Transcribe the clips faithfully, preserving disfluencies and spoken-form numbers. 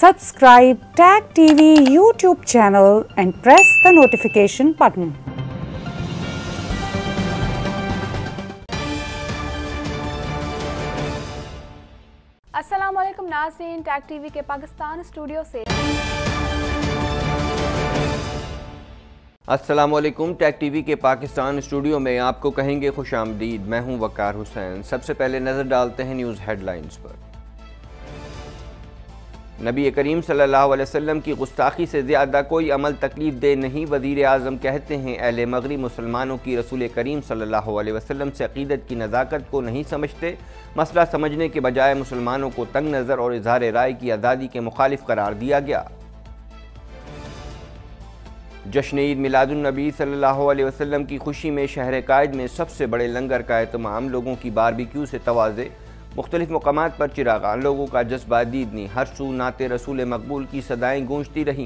Subscribe Tag T V YouTube channel and press the notification button. अस्सलाम वालेकुम नाज़रीन, tag TV के Pakistan studio से अस्सलाम वालेकुम। टैग टीवी के पाकिस्तान स्टूडियो में आपको कहेंगे खुशामदीद। मैं हूं वकार हुसैन। सबसे पहले नज़र डालते हैं न्यूज़ हेडलाइंस पर। नबी करीम सल्लल्लाहु अलैहि वसल्लम की गुस्ताखी से ज़्यादा कोई अमल तकलीफ दे नहीं। वज़ीर आज़म कहते हैं अहले मगरिब मुसलमानों की रसूल करीम सल्लल्लाहु अलैहि वसल्लम से अक़ीदत की नज़ाकत को नहीं समझते। मसला समझने के बजाय मुसलमानों को तंग नज़र और इज़हार राय की आज़ादी के मुखालिफ करार दिया गया। जश्न ईद मिलादुन्नबी सल्लल्लाहु अलैहि वसल्लम की खुशी में शहर कायद में सबसे बड़े लंगर का एहतमाम। लोगों की बारबेक्यू से तवाज़े, मुख्तलिफ मकामात पर चिरागान, लोगों का जज्बा दीदनी, हर सू नाते रसूल मकबूल की सदाएँ गूंजती रहीं।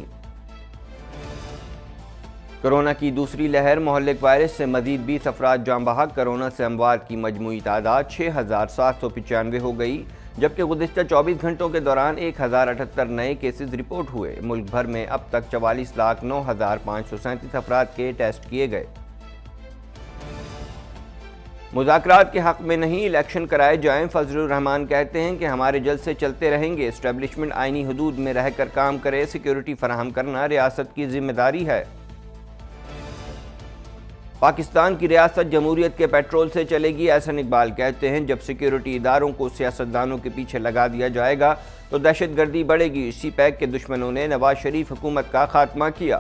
कोरोना की दूसरी लहर, मोहल्लिक वायरस से मजीद बीस अफराद जाँ बहक। कोरोना से अमवात की मजमूई तादाद छः हज़ार सात सौ पचानवे हो गई, जबकि गुज़िश्ता चौबीस घंटों के दौरान एक हज़ार अठहत्तर नए केसेस रिपोर्ट हुए। मुल्क भर में अब तक चवालीस लाख नौ हज़ार पाँच सौ सैंतीस अफराद के टेस्ट किए गए। मुज़ाकरात के हक़ में नहीं, इलेक्शन कराए जाएं। फजलुर रहमान कहते हैं कि हमारे जलसे चलते रहेंगे। इस्टेब्लिशमेंट आइनी हदूद में रहकर काम करे। सिक्योरिटी फराहम करना रियासत की जिम्मेदारी है। पाकिस्तान की रियासत जमहूरियत के पेट्रोल से चलेगी। एहसन इकबाल कहते हैं जब सिक्योरिटी इदारों को सियासतदानों के पीछे लगा दिया जाएगा तो दहशत गर्दी बढ़ेगी। सी पैक के दुश्मनों ने नवाज शरीफ हुकूमत का खात्मा किया।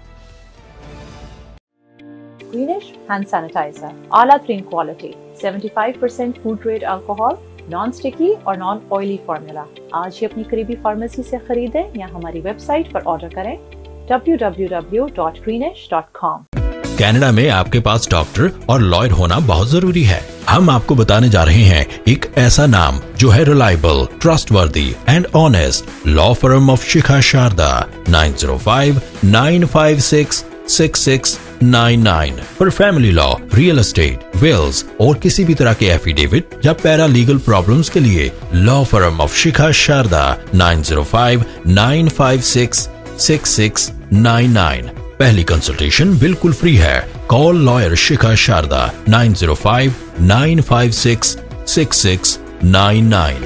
Greenish hand sanitizer, आला तरीन क्वालिटी, पचहत्तर percent food grade alcohol, non sticky और नॉन ऑयली फार्मूला। आज ही अपनी करीबी फार्मेसी से खरीदें या हमारी वेबसाइट पर ऑर्डर करें W W W dot Greenish dot com. Canada में आपके पास डॉक्टर और लॉयर होना बहुत जरूरी है। हम आपको बताने जा रहे हैं एक ऐसा नाम जो है reliable, trustworthy and honest. Law firm of Shikha Sharda, nine zero five nine five six six six nine nine पर family law, real estate, wills और किसी भी तरह के एफिडेविट या पैरा लीगल प्रॉब्लम्स के लिए law firm of Shikha Sharda, nine zero five nine five six six six nine nine. पहली कंसल्टेशन बिल्कुल फ्री है। Call lawyer Shikha Sharda, nine zero five nine five six six six nine nine.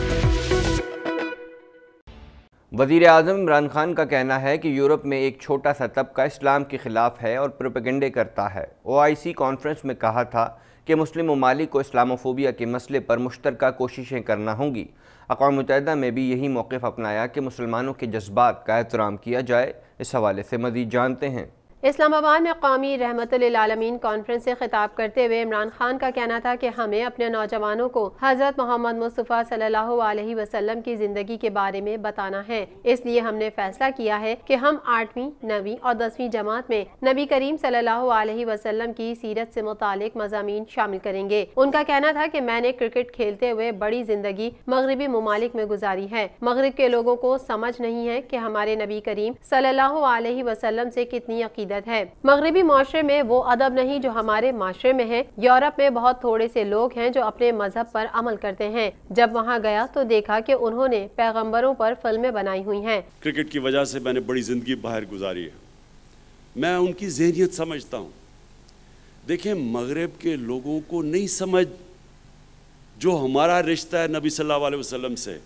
वज़ीर आज़म इमरान खान का कहना है कि यूरोप में एक छोटा सा तबका इस्लाम के ख़िलाफ़ है और प्रोपेगेंडे करता है। ओ आई सी कॉन्फ्रेंस में कहा था कि मुस्लिम ममालिक को इस्लामोफोबिया के मसले पर मुश्तरका कोशिशें करना होंगी। अक़वाम मुत्तहिदा में भी यही मौक़िफ़ अपनाया कि मुसलमानों के जज्बात का एहतराम किया जाए। इस हवाले से मज़ीद जानते हैं। इस्लामाबाद में कौमी रहमतुल आलमीन कॉन्फ्रेंस से खिताब करते हुए इमरान खान का कहना था कि हमें अपने नौजवानों को हज़रत मोहम्मद मुस्तफ़ा सल्लल्लाहु अलैहि वसल्लम की ज़िंदगी के बारे में बताना है। इसलिए हमने फैसला किया है कि हम आठवीं, नवीं और दसवीं जमात में नबी करीम सल्लल्लाहु अलैहि वसल्लम की सीरत से मुतालिक मज़ामीन शामिल करेंगे। उनका कहना था कि मैंने क्रिकेट खेलते हुए बड़ी जिंदगी मगरबी ममालिक में गुजारी है। मगरब के लोगों को समझ नहीं है कि हमारे नबी करीम सल्लल्लाहु अलैहि वसल्लम से कितनी अकीदत है। मगरबी माशरे में वो अदब नहीं जो हमारे माशरे में है। यूरोप में बहुत थोड़े से लोग हैं जो अपने मजहब पर अमल करते हैं। जब वहाँ गया तो देखा कि उन्होंने पैगंबरों पर फिल्में बनाई हुई हैं। क्रिकेट की वजह से मैंने बड़ी जिंदगी बाहर गुजारी है। मैं उनकी ज़हनियत समझता हूँ। देखें, मगरब के लोगों को नहीं समझ जो हमारा रिश्ता है नबी सल्लल्लाहु अलैहि वसल्लम से।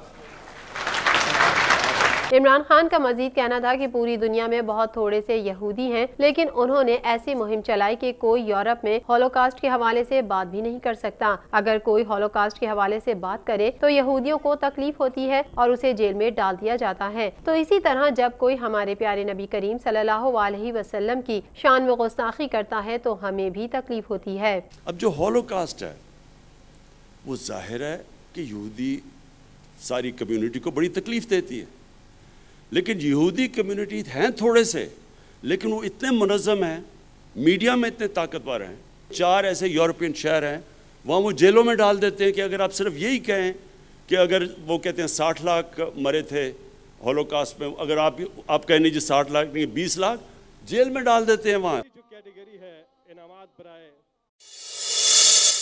इमरान खान का मजीद कहना था कि पूरी दुनिया में बहुत थोड़े से यहूदी हैं, लेकिन उन्होंने ऐसी मुहिम चलाई कि कोई यूरोप में हॉलोकास्ट के हवाले से बात भी नहीं कर सकता। अगर कोई हॉलोकास्ट के हवाले से बात करे तो यहूदियों को तकलीफ होती है और उसे जेल में डाल दिया जाता है। तो इसी तरह जब कोई हमारे प्यारे नबी करीम सल्लल्लाहु अलैहि वसल्लम की शान में गुस्ताखी करता है तो हमें भी तकलीफ होती है। अब जो हॉलोकास्ट है वो जाहिर है कि यहूदी सारी कम्युनिटी को बड़ी तकलीफ देती है, लेकिन यहूदी कम्युनिटी हैं थोड़े से, लेकिन वो इतने मुनज़्ज़म हैं, मीडिया में इतने ताकतवर हैं। चार ऐसे यूरोपियन शहर हैं वहाँ वो जेलों में डाल देते हैं कि अगर आप सिर्फ यही कहें कि अगर वो कहते हैं साठ लाख मरे थे हॉलोकास्ट में, अगर आप आप कहें नहीं जी साठ लाख नहीं बीस लाख, जेल में डाल देते हैं। वहाँ जो कैटेगरी है इनामात बराए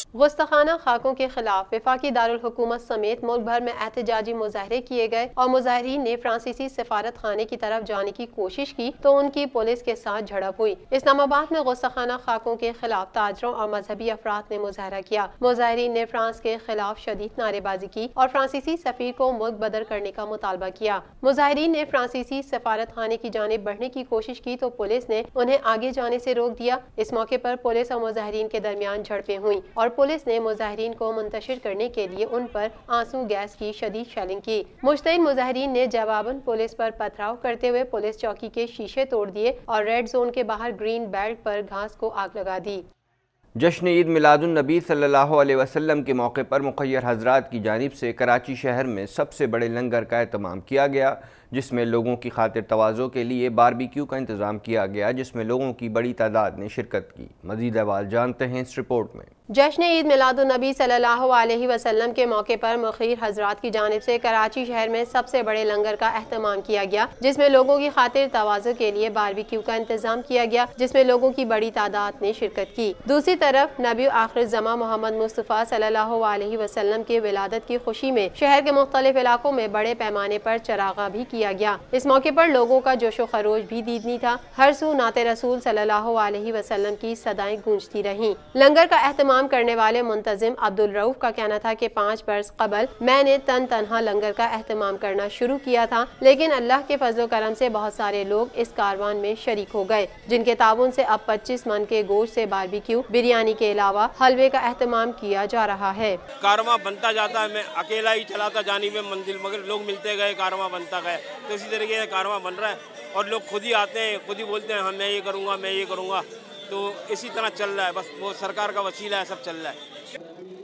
गुस्ताखाना खाकों के खिलाफ वफाकी दारुल हुकूमत समेत मुल्क भर में एहतजाजी मुजाहरे किए गए और मुजाहरीन ने फ्रांसीसी सफारत खाने की तरफ जाने की कोशिश की तो उनकी पुलिस के साथ झड़प हुई। इस्लामाबाद में गुस्ताखाना खाकों के खिलाफ ताजरों और मजहबी अफराद ने मुजाहरा किया। मुजाहरीन ने फ्रांस के खिलाफ शदीद नारेबाजी की और फ्रांसीसी सफीर को मुल्क बदर करने का मुतालबा किया। मुजाहरीन ने फ्रांसीसी सफारत खाने की जानिब बढ़ने की कोशिश की तो पुलिस ने उन्हें आगे जाने से रोक दिया। इस मौके पर पुलिस और मुजाहरीन के दरमियान झड़पें हुई और पुलिस ने मुजाहरीन को मुंतशिर करने के लिए उन पर आंसू गैस की शदीद शेलिंग की। मुश्तइल मुजाहरीन ने जवाबन पुलिस पर पथराव करते हुए पुलिस चौकी के शीशे तोड़ दिए और रेड जोन के बाहर ग्रीन बेल्ट पर घास को आग लगा दी। जश्न ईद मिलादुन नबी सल्लल्लाहु अलैहि वसल्लम के मौके पर मुखय्यर हजरात की जानिब से कराची शहर में सबसे बड़े लंगर का एहतमाम किया गया, जिसमें लोगों की खातिर तवाज़ो के लिए बारबेक्यू का इंतज़ाम किया गया, जिसमें लोगों की बड़ी तादाद ने शिरकत की। मज़ीद अहवाल जानते हैं इस रिपोर्ट में। जश्न ईद मिलादुन नबी सल्लल्लाहु अलैहि वसल्लम के मौके पर मुखय्यर हजरात की जानिब से कराची शहर में सबसे बड़े लंगर का एहतमाम किया गया, जिसमें लोगों की खातिर तवाज़ो के लिए बारबेक्यू का इंतजाम किया गया, जिसमें लोगों की बड़ी तादाद ने शिरकत की। दूसरी तरफ नबी आखिर ज़मा मोहम्मद मुस्तफ़ा सल्लल्लाहु अलैहि वसल्लम की विलादत की खुशी में शहर के मुख्तलिफ इलाकों में बड़े पैमाने पर चरागा भी किया गया। इस मौके पर लोगों का जोशो खरोश भी दीदनी था। हर सू नाते रसूल सल्लल्लाहु अलैहि वसल्लम की सदाएं गूंजती रहीं। लंगर का एहतमाम करने वाले मुंतजिम अब्दुल रऊफ का कहना था कि पाँच बरस कबल मैंने तन तनहा लंगर का एहतमाम करना शुरू किया था, लेकिन अल्लाह के फजलो करम से बहुत सारे लोग इस कारवान में शरीक हो गए, जिनके ताबुन से अब पच्चीस मन के गोश्त से बारबेक्यू, बिरयानी के अलावा हलवे का एहतमाम किया जा रहा है। कारवां बनता जाता है, मैं अकेला ही चलाता जानी में मंजिल, मगर लोग मिलते गए, कारवां बनता गया। तो इसी तरीके से कारवां बन रहा है और लोग खुद ही आते हैं, खुद ही बोलते हैं हम मैं ये करूँगा मैं ये करूँगा। तो इसी तरह चल रहा है, बस वो सरकार का वसीला है, सब चल रहा है।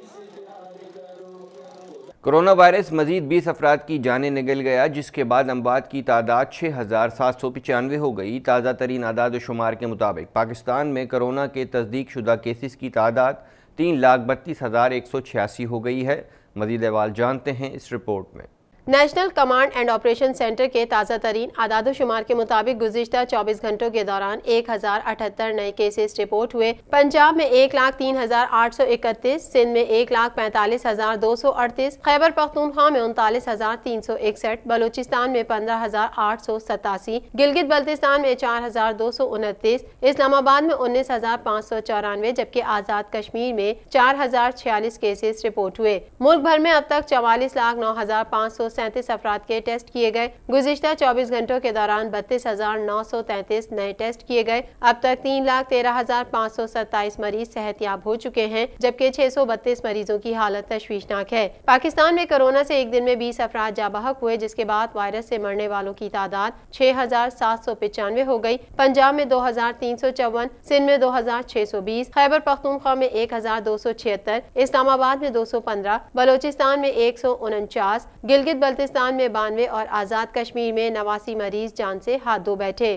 कोरोना वायरस मजीद बीस अफराद की जानें निगल गया, जिसके बाद अमवात की तादाद छः हज़ार सात सौ पचानवे हो गई। ताज़ा तरीन आदाद शुमार के मुताबिक पाकिस्तान में कोरोना के तस्दीक शुदा केसेस की तादाद तीन लाख बत्तीस हज़ार एक सौ छियासी हो गई है। मजीद अहवाल जानते हैं इस रिपोर्ट में। National Command and Operation Centre के ताज़ा तरीन आदाद शुमार के मुताबिक गुज़िश्ता चौबीस घंटों के दौरान एक हजार अठहत्तर नए केसेस रिपोर्ट हुए। पंजाब में एक लाख तीन हजार आठ सौ इकतीस, सिंध में एक लाख पैंतालीस हजार दो सौ अड़तीस, खैबर पख्तूनख्वा में उनतालीस हजार तीन सौ इकसठ, बलूचिस्तान में पंद्रह हजार आठ सौ सतासी, गिलगित बल्तिस्तान में चार हजार दो सौ उनतीस, इस्लामाबाद में उन्नीस हजार पाँच सौ चौरानवे, जबकि आज़ाद कश्मीर में चार हजार छियालीस केसेस रिपोर्ट हुए। मुल्क भर में अब तक चवालीस लाख नौ हजार पाँच सौ सैंतीस अफराद के टेस्ट किए गए। गुज़िश्ता चौबीस घंटों के दौरान बत्तीस हजार नौ सौ तैंतीस नए टेस्ट किए गए। अब तक तीन लाख तेरह हजार पाँच सौ सत्ताईस मरीज सेहतयाब हो चुके हैं, जबकि छह सौ बत्तीस मरीजों की हालत तशवीशनाक है। पाकिस्तान में कोरोना से एक दिन में बीस अफराद जाबहक हुए, जिसके बाद वायरस से मरने वालों की तादाद छह हजार सात सौ पचानवे हो गई। पंजाब में दो हजार तीन सौ चौवन, सिंध में दो हजार छह सौ बीस, खैबर पख्तूनख्वा में एक हजार दो सौ छिहत्तर, इस्लामाबाद में दो सौ पंद्रह, बलोचिस्तान में एक सौ उनचास, गिलगित बल्तिस्तान में बानवे और आज़ाद कश्मीर में नवासी मरीज जान से हाथ धो बैठे।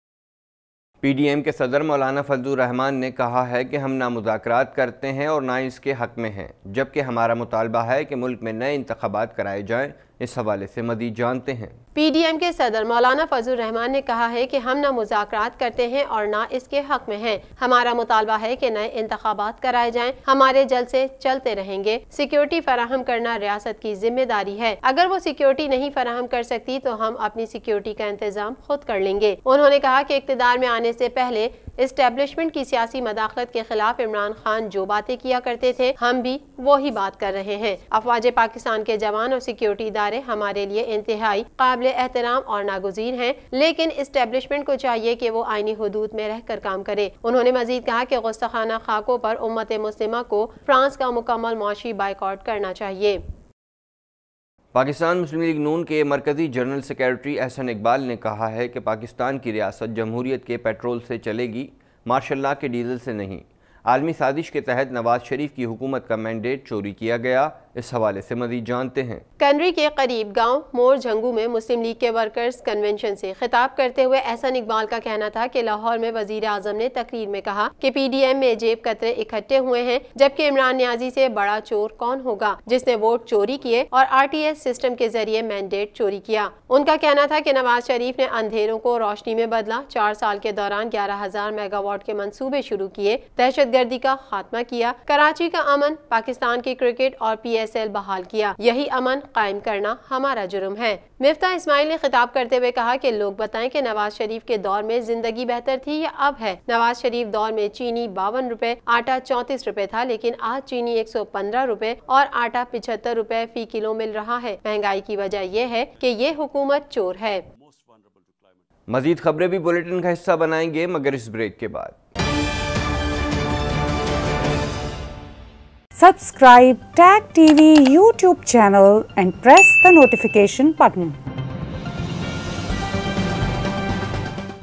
पी डी एम के सदर मौलाना फजलुर रहमान ने कहा है कि हम ना मुज़ाकरात करते हैं और ना इसके हक में हैं, जबकि हमारा मुतालबा है कि मुल्क में नए इंतखाबात कराए जाएं। इस हवाले से मज़ीद जानते हैं। पी डी एम के सदर मौलाना फजलुर रहमान ने कहा है कि हम न मुज़ाकरात करते हैं और ना इसके हक में हैं। हमारा मुतालबा है कि नए इंतखाबात कराए जाएं। हमारे जल्द से चलते रहेंगे। सिक्योरिटी फराहम करना रियासत की जिम्मेदारी है। अगर वो सिक्योरिटी नहीं फराहम कर सकती तो हम अपनी सिक्योरिटी का इंतजाम खुद कर लेंगे। उन्होंने कहा कि इक़्तिदार में आने से पहले एस्टेब्लिशमेंट की सियासी मदाखलत के खिलाफ इमरान खान जो बातें किया करते थे, हम भी वही बात कर रहे हैं। अफवाज पाकिस्तान के जवान और सिक्योरिटी इदारे हमारे लिए इंतहाई काबिल एहतराम और नागुज़ीर हैं, लेकिन एस्टेब्लिशमेंट को चाहिए कि वो आईनी हुदूद में रहकर काम करे। उन्होंने मजीद कहा कि गुस्ताखाना खाकों पर उम्मत मुस्लिमा को फ्रांस का मुकम्मल मुआशी बाइकआउट करना चाहिए। पाकिस्तान मुस्लिम लीग नून के मरकज़ी जनरल सेक्रेटरी एहसन इकबाल ने कहा है कि पाकिस्तान की रियासत जमहूरियत के पेट्रोल से चलेगी, मार्शल लॉ के डीजल से नहीं। आलमी साजिश के तहत नवाज शरीफ की हुकूमत का मैंडेट चोरी किया गया। इस हवाले से मजीद जानते हैं। कनरी के करीब गांव मोर झंगू में मुस्लिम लीग के वर्कर्स कन्वेंशन से खिताब करते हुए एहसन इकबाल का कहना था कि लाहौर में वजीर आजम ने तकरीर में कहा कि पीडीएम में जेब कतरे इकट्ठे हुए हैं, जबकि इमरान न्याजी से बड़ा चोर कौन होगा जिसने वोट चोरी किए और आरटीएस सिस्टम के जरिए मैंडेट चोरी किया। उनका कहना था कि नवाज शरीफ ने अंधेरों को रोशनी में बदला, चार साल के दौरान ग्यारह हजार मेगावाट के मंसूबे शुरू किए, दहशतगर्दी का खात्मा किया, कराची का अमन, पाकिस्तान की क्रिकेट और पी एस एल बहाल किया। यही अमन कायम करना हमारा जुर्म है। मिफ्ता इस्माइल ने खिताब करते हुए कहा कि लोग बताएं कि नवाज शरीफ के दौर में जिंदगी बेहतर थी या अब है। नवाज शरीफ दौर में चीनी बावन रुपए, आटा चौंतीस रुपए था, लेकिन आज चीनी एक सौ पंद्रह रुपए और आटा पिछहत्तर रुपए फी किलो मिल रहा है। महंगाई की वजह यह है कि ये हुकूमत चोर है। मजीद खबरें भी बुलेटिन का हिस्सा बनाएंगे, मगर इस ब्रेक के बाद। Subscribe Tag T V YouTube channel and press the notification button.